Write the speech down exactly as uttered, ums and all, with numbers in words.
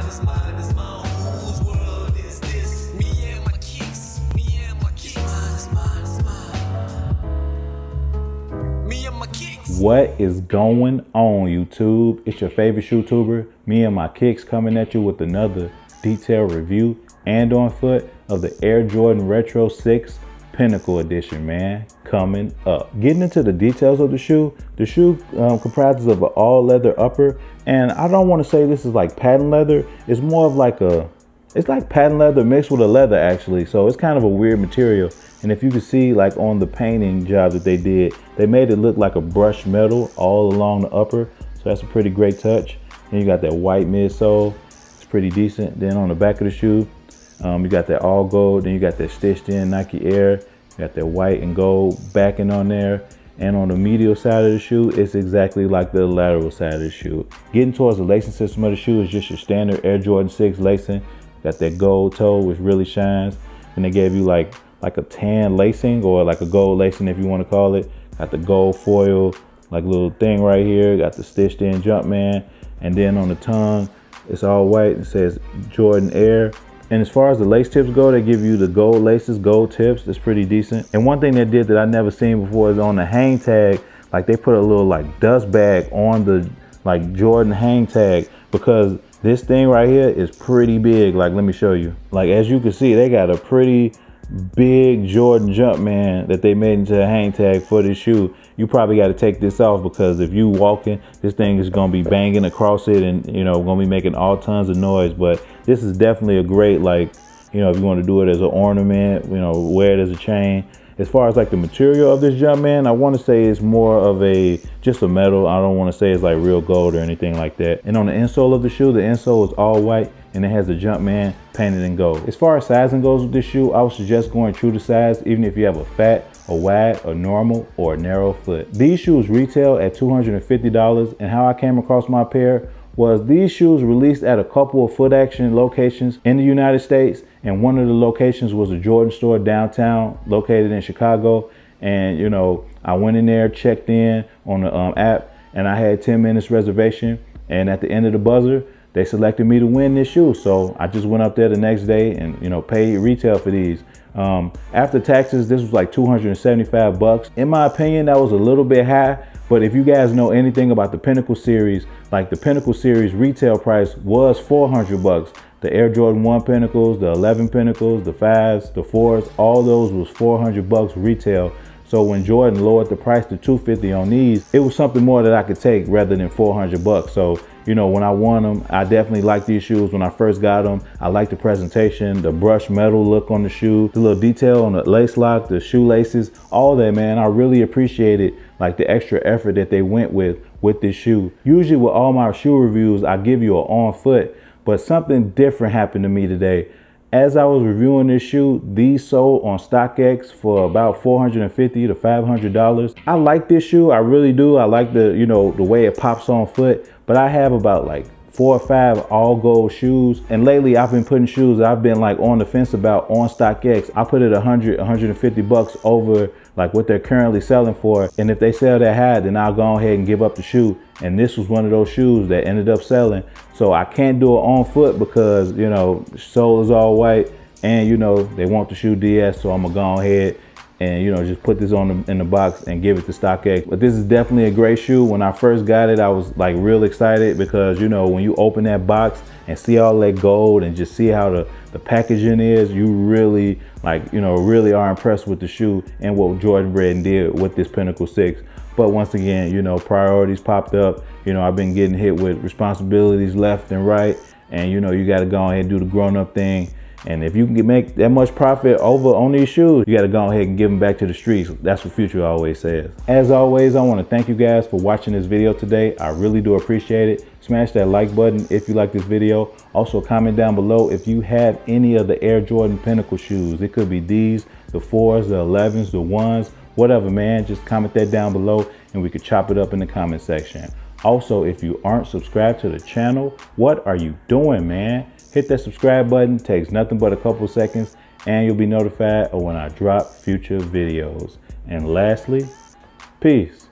is mine, it's mine. Whose world is this? Me and my kicks, me and my kicks. Mine is mine, it's mine. Me and my kicks. What is going on, YouTube? It's your favorite YouTuber, me and my kicks, coming at you with another detailed review and on foot of the Air Jordan Retro six Pinnacle Edition, man, coming up. Getting into the details of the shoe, the shoe um, comprises of an all leather upper, and I don't want to say this is like patent leather. It's more of like a, it's like patent leather mixed with a leather actually. So it's kind of a weird material. And if you can see, like on the painting job that they did, they made it look like a brushed metal all along the upper. So that's a pretty great touch. Then you got that white midsole. It's pretty decent. Then on the back of the shoe, um, you got that all gold. Then you got that stitched in Nike Air. You got that white and gold backing on there. And on the medial side of the shoe, it's exactly like the lateral side of the shoe. Getting towards the lacing system of the shoe is just your standard Air Jordan six lacing. Got that gold toe, which really shines. And they gave you like like a tan lacing, or like a gold lacing if you want to call it. Got the gold foil, like little thing right here. Got the stitched in Jumpman. And then on the tongue, it's all white. It says Jordan Air. And as far as the lace tips go, they give you the gold laces, gold tips. It's pretty decent. And one thing they did that I never seen before is on the hang tag, like they put a little like dust bag on the like Jordan hang tag, because this thing right here is pretty big. Like, let me show you. Like, as you can see, they got a pretty big Jordan Jumpman that they made into a hang tag for this shoe. You probably got to take this off, because if you walking, this thing is going to be banging across it, and you know, going to be making all tons of noise. But this is definitely a great, like, you know, if you want to do it as an ornament, you know, wear it as a chain. As far as like the material of this Jumpman, I want to say it's more of a just a metal. I don't want to say it's like real gold or anything like that. And on the insole of the shoe, the insole is all white, and it has the Jumpman painted in gold. As far as sizing goes with this shoe, I would suggest going true to size, even if you have a fat, a wide, a normal, or a narrow foot. These shoes retail at two hundred fifty dollars, and how I came across my pair was these shoes released at a couple of Foot Action locations in the United States, and one of the locations was a Jordan store downtown located in Chicago. And you know, I went in there, checked in on the um, app, and I had ten minutes reservation, and at the end of the buzzer, they selected me to win this shoe. So I just went up there the next day and, you know, paid retail for these. Um, after taxes, this was like two hundred seventy-five bucks. In my opinion, that was a little bit high. But if you guys know anything about the Pinnacle series, like the Pinnacle series retail price was four hundred bucks. The Air Jordan one Pinnacles, the eleven Pinnacles, the fives, the fours, all those was four hundred bucks retail. So when Jordan lowered the price to two fifty on these, it was something more that I could take rather than four hundred bucks. So, you know, when I won them, I definitely liked these shoes when I first got them. I liked the presentation, the brushed metal look on the shoe, the little detail on the lace lock, the shoelaces, all that, man. I really appreciated like the extra effort that they went with with this shoe. Usually with all my shoe reviews, I give you an on foot, but something different happened to me today. As I was reviewing this shoe, these sold on StockX for about four hundred fifty to five hundred dollars. I like this shoe, I really do. I like the, you know, the way it pops on foot, but I have about like four or five all gold shoes. And lately I've been putting shoes that I've been like on the fence about on StockX. I put it a hundred, a hundred fifty bucks over like what they're currently selling for. And if they sell that high, then I'll go ahead and give up the shoe. And this was one of those shoes that ended up selling. So I can't do it on foot because, you know, sole is all white, and you know, they want the shoe D S. So I'm gonna go ahead and, you know, just put this on the, in the box and give it to StockX. But this is definitely a great shoe. When I first got it, I was like real excited because, you know, when you open that box and see all that gold and just see how the, the packaging is, you really like, you know, really are impressed with the shoe and what Jordan Brand did with this Pinnacle six. But once again, you know, priorities popped up. You know, I've been getting hit with responsibilities left and right. And, you know, you got to go ahead and do the grown up thing. And if you can make that much profit over on these shoes, you got to go ahead and give them back to the streets. That's what Future always says. As always, I want to thank you guys for watching this video today. I really do appreciate it. Smash that like button if you like this video. Also comment down below if you have any of the Air Jordan Pinnacle shoes. It could be these, the fours, the elevens, the ones, whatever, man. Just comment that down below and we could chop it up in the comment section. Also, if you aren't subscribed to the channel, what are you doing, man? Hit that subscribe button, takes nothing but a couple seconds, and you'll be notified of when I drop future videos. And lastly, peace.